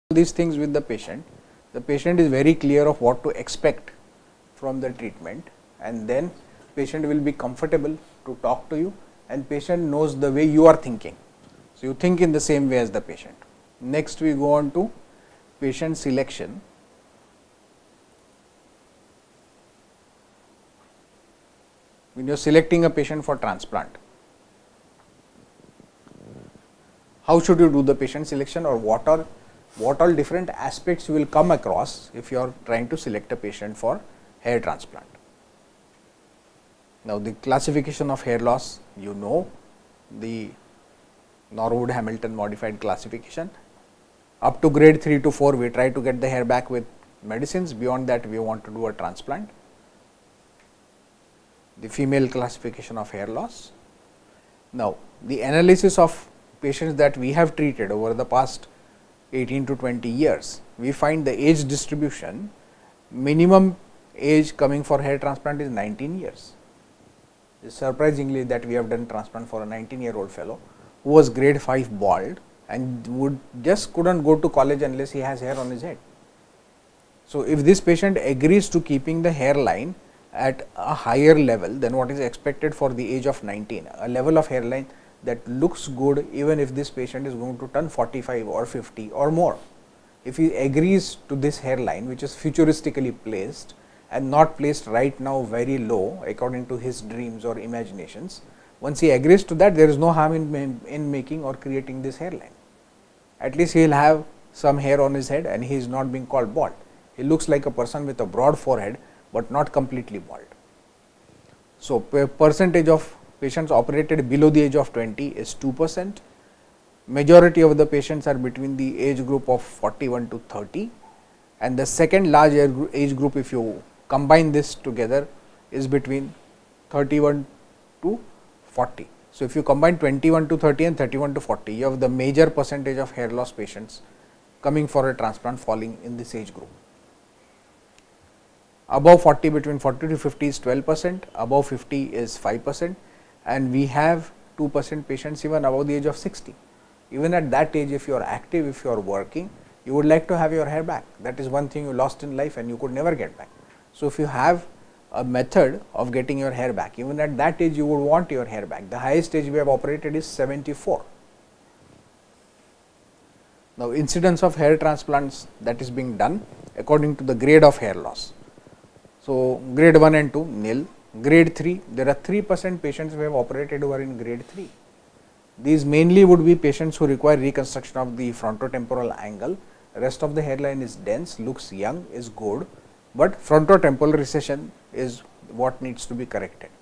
these things with the patient is very clear of what to expect from the treatment, and then patient will be comfortable to talk to you, and patient knows the way you are thinking. So, you think in the same way as the patient. Next we go on to patient selection. When you are selecting a patient for transplant, how should you do the patient selection, or what all different aspects you will come across if you are trying to select a patient for hair transplant. Now, the classification of hair loss, you know, the Norwood Hamilton modified classification. Up to grade 3 to 4, we try to get the hair back with medicines. Beyond that, we want to do a transplant. The female classification of hair loss. Now, the analysis of patients that we have treated over the past 18 to 20 years, we find the age distribution, minimum age coming for hair transplant is 19 years. It's surprisingly that we have done transplant for a 19-year-old fellow who was grade 5 bald and couldn't go to college unless he has hair on his head. So, if this patient agrees to keeping the hairline at a higher level than what is expected for the age of 19, a level of hairline that looks good even if this patient is going to turn 45 or 50 or more. If he agrees to this hairline, which is futuristically placed and not placed right now very low according to his dreams or imaginations, once he agrees to that, there is no harm in making or creating this hairline. At least he will have some hair on his head and he is not being called bald. He looks like a person with a broad forehead, but not completely bald. So, percentage of patients operated below the age of 20 is 2%. Majority of the patients are between the age group of 41 to 30, and the second large age group, if you combine this together, is between 31 to 40. So, if you combine 21 to 30 and 31 to 40, you have the major percentage of hair loss patients coming for a transplant falling in this age group. Above 40, between 40 to 50 is 12%, above 50 is 5%, and we have 2% patients even above the age of 60. Even at that age, if you are active, if you are working, you would like to have your hair back. That is one thing you lost in life and you could never get back. So, if you have a method of getting your hair back, even at that age you would want your hair back. The highest age we have operated is 74. Now, incidence of hair transplants that is being done according to the grade of hair loss. So, grade 1 and 2 nil, grade 3 there are 3% patients who have operated who are in grade 3. These mainly would be patients who require reconstruction of the frontotemporal angle. Rest of the hairline is dense, looks young, is good, but frontotemporal recession is what needs to be corrected.